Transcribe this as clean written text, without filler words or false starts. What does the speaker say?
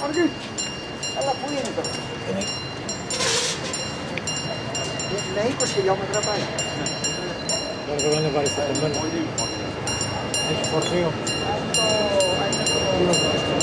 Αλλά πού είναι τώρα? Με 20 χιλιόμετρα πάει. Δεν πρέπει να είναι βαριστατωμένο. Έχει φορτίο.